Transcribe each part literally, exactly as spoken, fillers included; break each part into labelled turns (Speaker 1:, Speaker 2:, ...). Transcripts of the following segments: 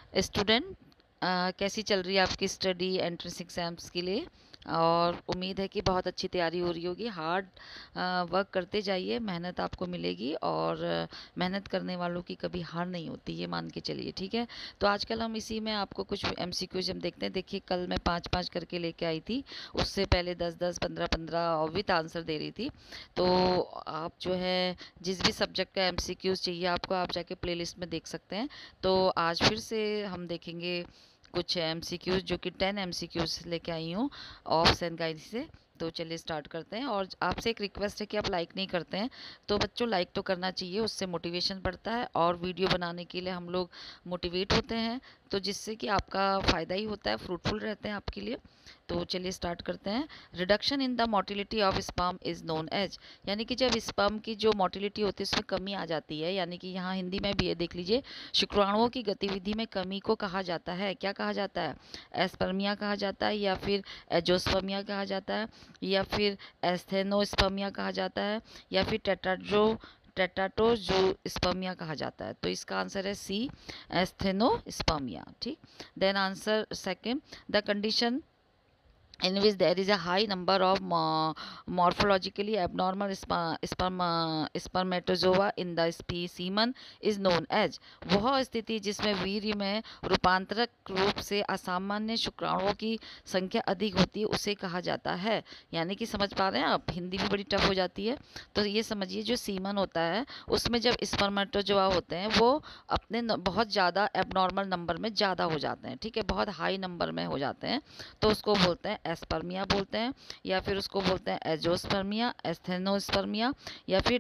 Speaker 1: Student, कैसी चल रही है आपकी स्टडी एंट्रेंस एग्जाम्स के लिए? और उम्मीद है कि बहुत अच्छी तैयारी हो रही होगी। हार्ड वर्क करते जाइए, मेहनत आपको मिलेगी और अ, मेहनत करने वालों की कभी हार नहीं होती, ये मान के चलिए, ठीक है। तो आजकल हम इसी में आपको कुछ एमसीक्यूज हम देखते हैं। देखिए, कल मैं पाँच पाँच करके लेके आई थी, उससे पहले दस दस पंद्रह पंद्रह विथ आंसर दे रही थी। तो आप जो है जिस भी सब्जेक्ट का एमसीक्यूज चाहिए आपको, आप जाके प्लेलिस्ट में देख सकते हैं। तो आज फिर से हम देखेंगे कुछ एमसीक्यूज, जो कि टेन एमसीक्यूज लेके आई हूँ ऑप्स एंड गाइड से। तो चलिए स्टार्ट करते हैं। और आपसे एक रिक्वेस्ट है कि आप लाइक नहीं करते हैं, तो बच्चों लाइक तो करना चाहिए, उससे मोटिवेशन बढ़ता है और वीडियो बनाने के लिए हम लोग मोटिवेट होते हैं, तो जिससे कि आपका फ़ायदा ही होता है, फ्रूटफुल रहते हैं आपके लिए। तो चलिए स्टार्ट करते हैं। Reduction in the motility of sperm is known as, यानी कि जब स्पर्म की जो मोटिलिटी होती है उसमें कमी आ जाती है, यानी कि यहाँ हिंदी में भी ये देख लीजिए, शुक्राणुओं की गतिविधि में कमी को कहा जाता है, क्या कहा जाता है? एस्पर्मिया कहा जाता है, या फिर एजोस्पर्मिया कहा जाता है, या फिर एस्थेनोस्पर्मिया कहा जाता है, या फिर टेट्राड्रो टेट्राटोजोस्पर्मिया कहा जाता है। तो इसका आंसर है सी, एस्थेनोस्पर्मिया। ठीक। Then answer second, the condition in which there is a high number of mo- morphologically abnormal spa- sperm uh, spermatozoa in the spe- semen is known as, वह स्थिति जिसमें वीर्य में रूपांतरक रूप से असामान्य शुक्राणुओं की संख्या अधिक होती है उसे कहा जाता है। यानी कि समझ पा रहे हैं आप, हिंदी भी बड़ी टफ हो जाती है। तो ये समझिए, जो सीमन होता है उसमें जब स्पर्मेटोजोआ होते हैं वो अपने न, बहुत ज़्यादा एबनॉर्मल नंबर में ज़्यादा हो जाते हैं, ठीक है, बहुत हाई नंबर में हो जाते हैं, तो उसको बोलते हैं एस्पर्मिया बोलते हैं, या फिर उसको बोलते हैं एजोस्पर्मिया, एस्थेनोस्पर्मिया, या फिर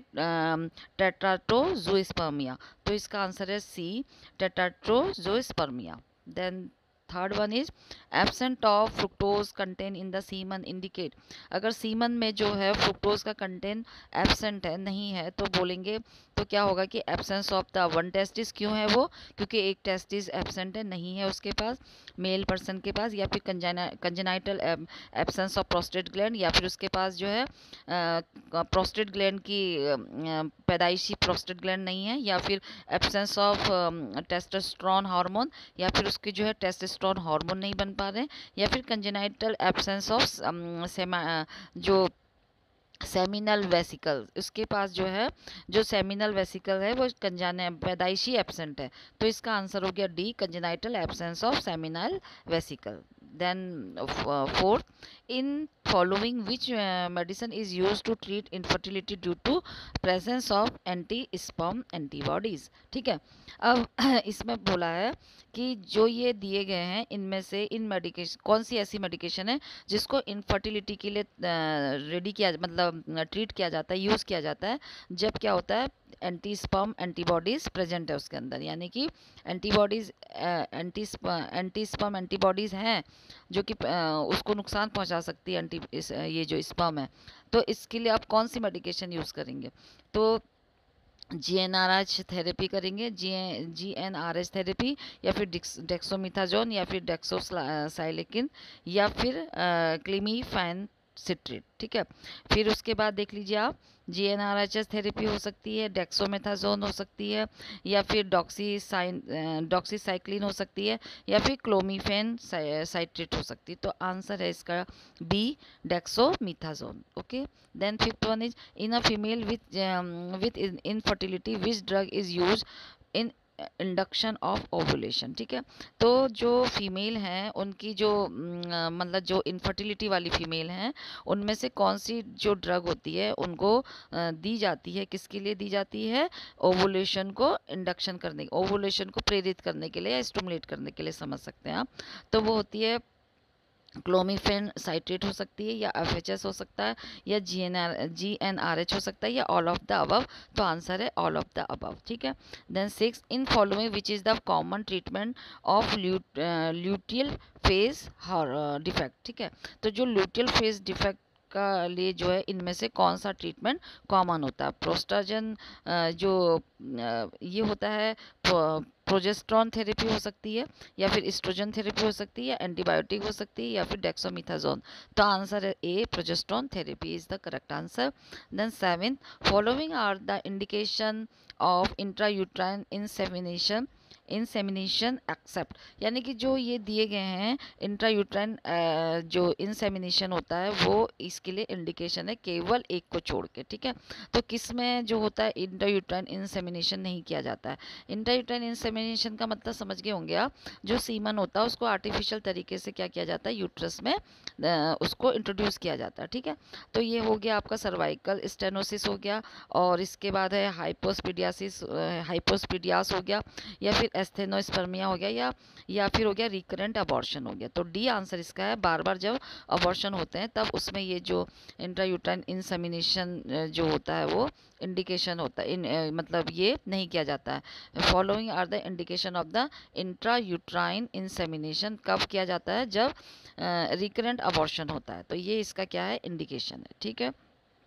Speaker 1: टेट्राटोजोस्पर्मिया। तो इसका आंसर है C, teratozoospermia. Then third one is absent of fructose content in the semen indicate, अगर सीमन में जो है फ्रुक्टोज का कंटेंट एब्सेंट है, नहीं है, तो बोलेंगे तो क्या होगा कि absence of the one testis. क्यों है वो? क्योंकि एक टेस्टिस एब्सेंट है, नहीं है उसके पास, मेल पर्सन के पास, या फिर congenital absence of prostate gland, या फिर उसके पास जो है प्रोस्टेट ग्लैंड की अ, पैदाइशी प्रोस्टेट ग्लैंड नहीं है, या फिर एब्सेंस ऑफ टेस्टोस्टेरोन हार्मोन, या फिर उसके जो है टेस्टोस्टेरोन हार्मोन नहीं बन पा रहे हैं, या फिर कंजेनाइटल एब्सेंस ऑफ जो सेमिनल वेसिकल, उसके पास जो है जो सेमिनल वेसिकल है वो कंजाने पैदाइशी एब्सेंट है। तो इसका आंसर हो गया D, congenital absence of seminal vesicle. Then fourth, in following which medicine is use to treat infertility due to presence of anti sperm antibodies. ठीक है। अब इसमें बोला है कि जो ये दिए गए हैं इनमें से इन मेडिकेशन, कौन सी ऐसी मेडिकेशन है जिसको इनफर्टिलिटी के लिए रेडी किया, मतलब ट्रीट किया जाता है, यूज़ किया जाता है, जब क्या होता है एंटी स्पर्म एंटीबॉडीज़ प्रेजेंट है उसके अंदर, यानी कि antibodies anti anti sperm antibodies हैं जो कि उसको नुकसान पहुंचा सकती है एंटी इस, ये जो स्पर्म है। तो इसके लिए आप कौन सी मेडिकेशन यूज़ करेंगे? तो G N R H therapy करेंगे, G G N R H therapy, या फिर डेक्सोमिथाजोन, या फिर डेक्सोसाइलिकिन, या फिर क्लीमीफैन सिट्रेट। ठीक है। फिर उसके बाद देख लीजिए आप, G N R H S therapy हो सकती है, डेक्सोमेथाजोन हो सकती है, या फिर डॉक्सीसाइन डॉक्सीसाइक्लिन हो सकती है, या फिर क्लोमीफेन साइट्रेट हो सकती है। तो आंसर है इसका B, dexamethasone. Okay. Then fifth one is, in a female with with infertility which drug is use in induction of ovulation. ठीक है। तो जो फीमेल हैं उनकी जो न, मतलब जो इनफर्टिलिटी वाली फीमेल हैं उनमें से कौन सी जो ड्रग होती है उनको अ, दी जाती है, किसके लिए दी जाती है? ओवुलेशन को इंडक्शन करने, ओवुलेशन को प्रेरित करने के लिए या स्टिमुलेट करने के लिए, समझ सकते हैं आप। तो वो होती है क्लोमीफेन साइट्रेट हो सकती है, या एफ एच एस हो सकता है, या G N R G N R H हो सकता है, या ऑल ऑफ द अबव। तो आंसर है ऑल ऑफ द अबव। ठीक है। Then six, in following which is the common treatment of luteal phase defect. ठीक है। तो जो ल्यूटियल फेज डिफेक्ट का लिए जो है इनमें से कौन सा ट्रीटमेंट कॉमन होता है? प्रोस्टाजन जो अ, ये होता है, प्रोजेस्ट्रॉन थेरेपी हो सकती है, या फिर एस्ट्रोजन थेरेपी हो सकती है, या एंटीबायोटिक हो सकती है, या फिर डेक्सोमिथाजोन। तो आंसर है A, progesterone therapy is the correct answer. Then seven, following are the indication of intrauterine insemination insemination except, यानी कि जो ये दिए गए हैं इंट्रायूट्राइन जो इंसेमिनेशन होता है वो इसके लिए इंडिकेशन है, केवल एक को छोड़ के, ठीक है। तो किस में जो होता है इंट्रायूट्राइन इंसेमिनेशन नहीं किया जाता है। इंट्रायूट्राइन इंसेमिनेशन का मतलब समझ गए होंगे आप, जो सीमन होता है उसको आर्टिफिशियल तरीके से क्या किया जाता है, यूट्रस में उसको इंट्रोड्यूस किया जाता है, ठीक है। तो ये हो गया आपका सर्वाइकल स्टेनोसिस हो गया, और इसके बाद है हाइपोस्पीडियासिस, हाइपोस्पीडियास हो गया, या फिर एस्थेनोस्पर्मिया हो गया, या या फिर हो गया रिकरेंट अबॉर्शन हो गया। तो डी आंसर इसका है, बार बार जब अबॉर्शन होते हैं तब उसमें ये जो इंट्रायूट्राइन इंसेमिनेशन जो होता है वो इंडिकेशन होता है, इन मतलब ये नहीं किया जाता है। Following are the indication of the intrauterine insemination, कब किया जाता है, जब रिकरेंट अबॉर्शन होता है। तो ये इसका क्या है, इंडिकेशन है, ठीक है,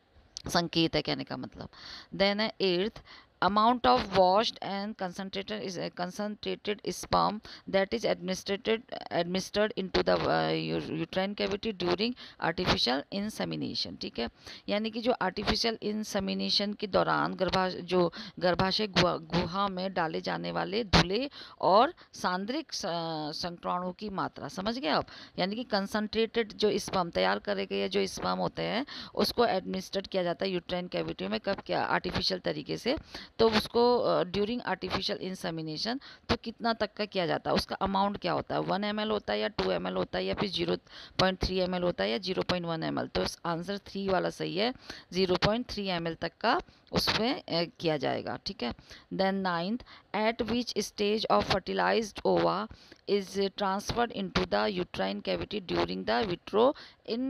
Speaker 1: संकेत है कहने का मतलब। देन है eighth, amount of washed and concentrated is uh, concentrated sperm that is administered administered into the uh, uterine cavity during artificial insemination, ठीक है। यानी कि जो artificial insemination के दौरान गर्भा जो गर्भाशय गुहा में डाले जाने वाले धुले और सांद्रिक संक्राणु की मात्रा, समझ गए आप। यानी कि कंसंट्रेटेड जो स्पर्म तैयार करे गए जो स्पर्म होते हैं उसको एडमिनिस्ट्रेट किया जाता है यूट्राइन कैविटी में, कब, क्या, आर्टिफिशियल तरीके से। तो उसको ड्यूरिंग आर्टिफिशियल इंसेमिनेशन तो कितना तक का किया जाता है, उसका अमाउंट क्या होता है, वन एम एल होता है या टू एम एल होता है या फिर zero point three M L होता है या zero point one M L. तो आंसर थ्री वाला सही है, zero point three M L तक का उसमें किया जाएगा, ठीक है। Then ninth, at which stage of fertilized ova is transferred into the uterine cavity during the vitro in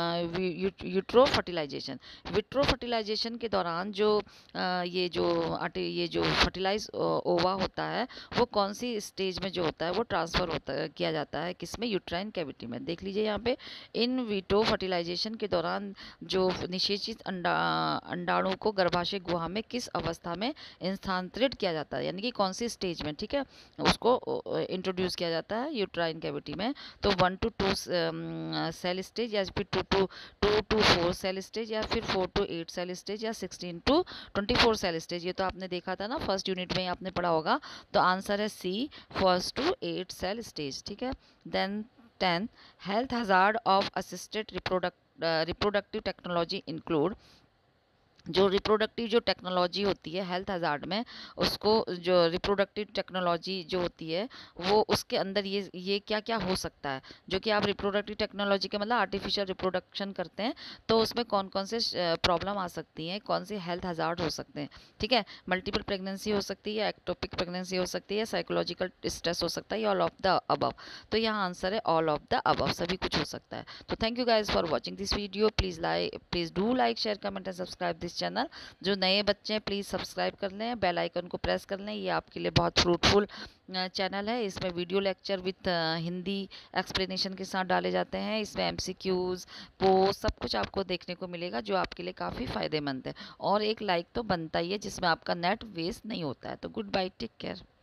Speaker 1: uh, utero fertilization। Vitro fertilization के दौरान जो uh, ये जो ये जो फर्टिलाइज ओवा होता है वो कौन सी स्टेज में जो होता है वो ट्रांसफ़र होता है किया जाता है, किसमें, यूट्राइन कैविटी में। देख लीजिए यहाँ पे, इन विट्रो फर्टिलाइजेशन के दौरान जो निषेचित अंडा अंडाणु को गर्भाशय गुहा में किस अवस्था में स्थानांतरित किया जाता है, यानी कि कौन सी स्टेज में, ठीक है, उसको इंट्रोड्यूस किया जाता है यूट्राइन कैविटी में। तो one to two cell stage या फिर two to to to four cell stage या फिर four to eight cell stage या sixteen to twenty four cell stage. ये तो आपने देखा था ना फर्स्ट यूनिट में, आपने पढ़ा होगा। तो आंसर है C, first to eight cell stage, ठीक है। Then ten, health hazard of assisted reproduct reproductive technology include, जो रिप्रोडक्टिव जो टेक्नोलॉजी होती है हेल्थ हजार्ड में, उसको जो रिप्रोडक्टिव टेक्नोलॉजी जो होती है वो उसके अंदर ये ये क्या क्या हो सकता है, जो कि आप रिप्रोडक्टिव टेक्नोलॉजी के मतलब आर्टिफिशियल रिप्रोडक्शन करते हैं तो उसमें कौन कौन से प्रॉब्लम आ सकती हैं, कौन से हेल्थ हजार्ड हो सकते हैं, ठीक है। मल्टीपल प्रेगनेंसी हो सकती है, एक्टोपिक प्रेगनेंसी हो सकती है, साइकोलॉजिकल स्ट्रेस हो सकता है, ऑल ऑफ द अबव। तो यहाँ आंसर है ऑल ऑफ द अबव, सभी कुछ हो सकता है। तो thank you guys for watching this video. Please like please do like share comment and subscribe this channel. जो नए बच्चे हैं प्लीज़ सब्सक्राइब कर लें, बेल आइकन को प्रेस कर लें, ये आपके लिए बहुत फ्रूटफुल चैनल है। इसमें video lecture with Hindi explanation के साथ डाले जाते हैं, इसमें एमसीक्यूज़, पोस्ट, सब कुछ आपको देखने को मिलेगा जो आपके लिए काफ़ी फ़ायदेमंद है। और एक लाइक तो बनता ही है जिसमें आपका नेट वेस्ट नहीं होता है। तो गुड बाय, टेक केयर।